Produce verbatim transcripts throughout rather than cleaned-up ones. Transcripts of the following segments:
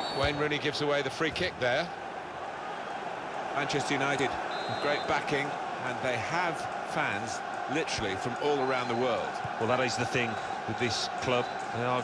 Wayne Rooney gives away the free kick there. Manchester United, great backing, and they have fans literally from all around the world. Well, that is the thing with this club. They are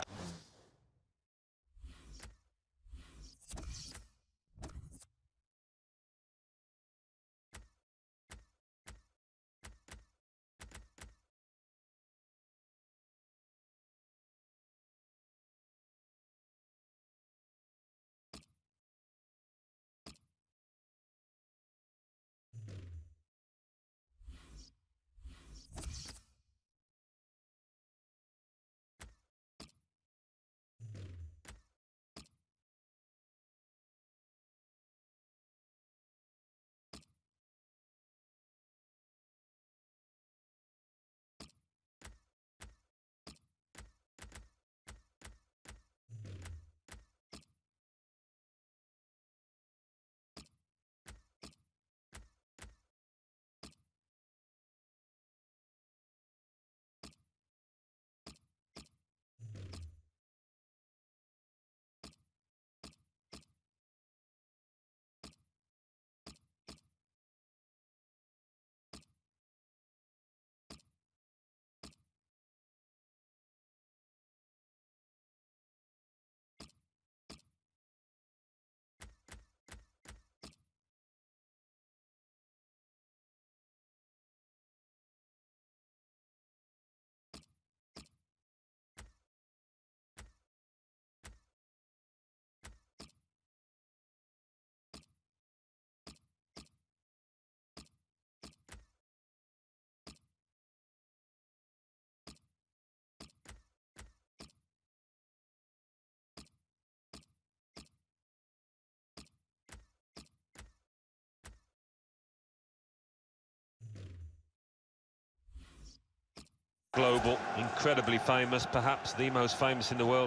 global, incredibly famous, perhaps the most famous in the world.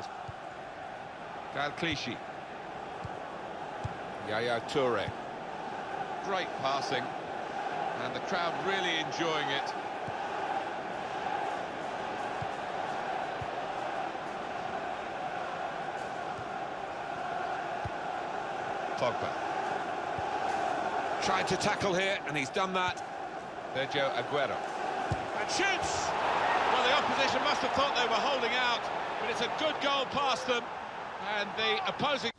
Kyle Clichy. Yaya Toure. Great passing, and the crowd really enjoying it. Pogba. Tried to tackle here, and he's done that. Sergio Aguero. And shoots! Well, the opposition must have thought they were holding out, but it's a good goal past them, and the opposing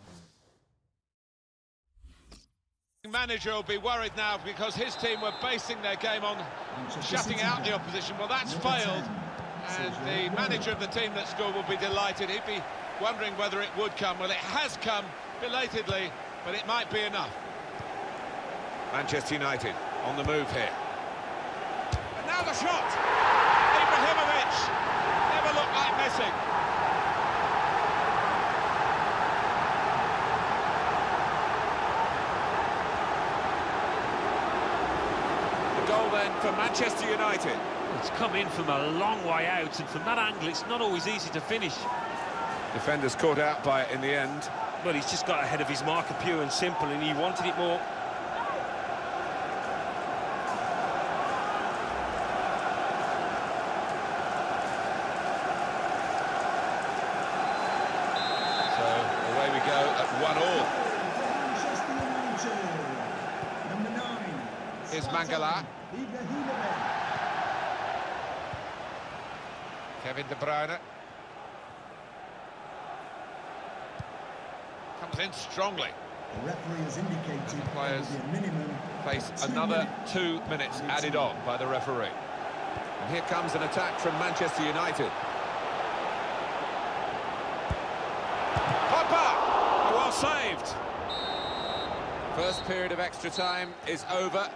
manager will be worried now because his team were basing their game on shutting out the opposition. Well, that's failed, and the manager of the team that scored will be delighted. He'd be wondering whether it would come. Well, it has come belatedly, but it might be enough. Manchester United on the move here. And now the shot! Ibrahimovic never looked like missing. The goal then for Manchester United. It's come in from a long way out, and from that angle it's not always easy to finish. Defenders caught out by it in the end. Well, he's just got ahead of his marker, pure and simple, and he wanted it more. One all. Here's Mangala. Kevin De Bruyne. Comes in strongly. The referee has indicated the players minimum face another minutes. two minutes added on by the referee. And here comes an attack from Manchester United. Well saved. First period of extra time is over.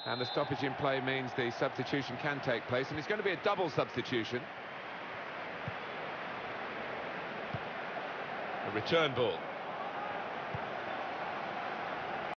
And the stoppage in play means the substitution can take place, and it's going to be a double substitution. A return ball.